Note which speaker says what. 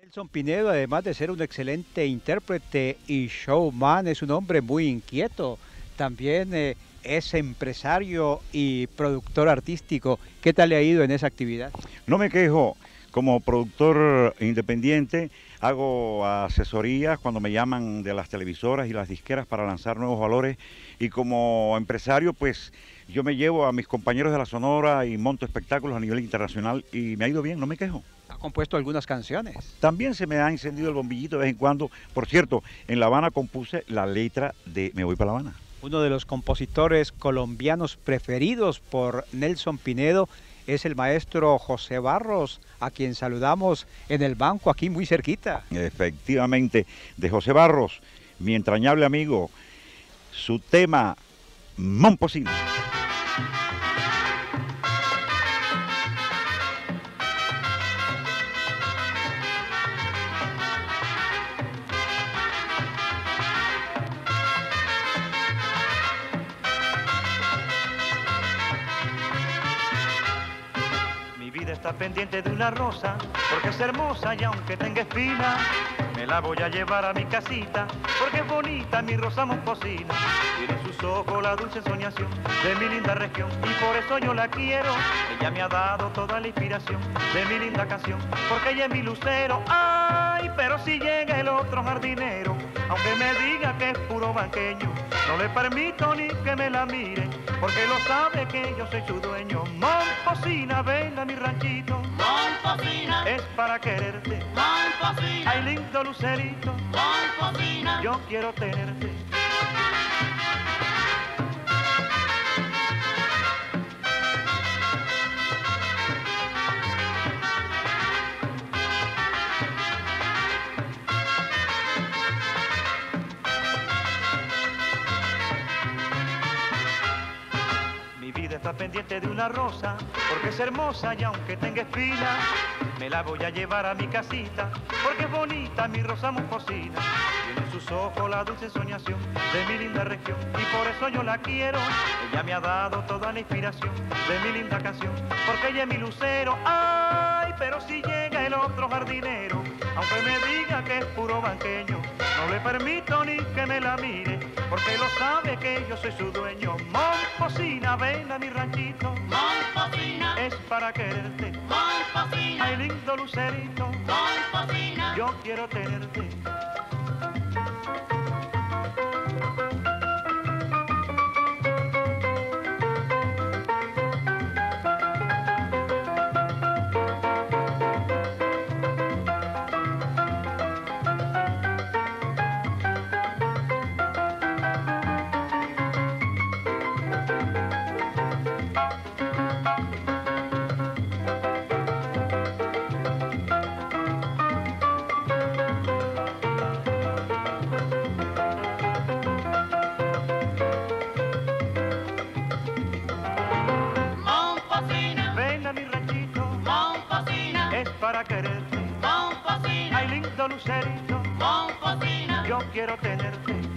Speaker 1: Nelson Pinedo, además de ser un excelente intérprete y showman, es un hombre muy inquieto. También es empresario y productor artístico. ¿Qué tal le ha ido en esa actividad?
Speaker 2: No me quejo, como productor independiente hago asesorías cuando me llaman de las televisoras y las disqueras para lanzar nuevos valores, y como empresario pues yo me llevo a mis compañeros de la Sonora y monto espectáculos a nivel internacional y me ha ido bien, no me quejo.
Speaker 1: Ha compuesto algunas canciones.
Speaker 2: También se me ha encendido el bombillito de vez en cuando. Por cierto, en La Habana compuse la letra de Me voy para La Habana.
Speaker 1: Uno de los compositores colombianos preferidos por Nelson Pinedo es el maestro José Barros, a quien saludamos en el banco aquí muy cerquita.
Speaker 2: Efectivamente, de José Barros, mi entrañable amigo, su tema Momposina.
Speaker 3: Mi vida está pendiente de una rosa, porque es hermosa y aunque tenga espina, me la voy a llevar a mi casita, porque es bonita mi rosa momposina. Tiene en sus ojos la dulce soñación de mi linda región, y por eso yo la quiero. Ella me ha dado toda la inspiración de mi linda canción, porque ella es mi lucero. Ay, pero si llega el otro jardinero, aunque me diga que es puro banqueño, no le permito ni que me la mire, porque lo sabe que yo soy su dueño. Momposina, ven a mi ranchito,
Speaker 4: Momposina,
Speaker 3: es para quererte.
Speaker 4: Momposina,
Speaker 3: Ay, lindo lucerito,
Speaker 4: Momposina,
Speaker 3: yo quiero tenerte. Mi vida está pendiente de una rosa, porque es hermosa y aunque tenga espina, me la voy a llevar a mi casita, porque es bonita mi rosa momposina. Tiene en sus ojos la dulce soñación de mi linda región, y por eso yo la quiero. Ella me ha dado toda la inspiración de mi linda canción, porque ella es mi lucero. Ay, pero si llega el otro jardinero, aunque me diga que es puro banqueño, no le permito ni que me la mire, porque lo sabe que yo soy su dueño. Momposina, ven a mi ranchito,
Speaker 4: Momposina,
Speaker 3: es para quererte.
Speaker 4: Momposina,
Speaker 3: Ay, lindo lucerito,
Speaker 4: Momposina,
Speaker 3: yo quiero tenerte.
Speaker 4: Momposina,
Speaker 3: Ven a mi ranchito,
Speaker 4: Momposina,
Speaker 3: es para quererte.
Speaker 4: Momposina,
Speaker 3: Ay, lindo lucerito,
Speaker 4: Momposina,
Speaker 3: yo quiero tenerte.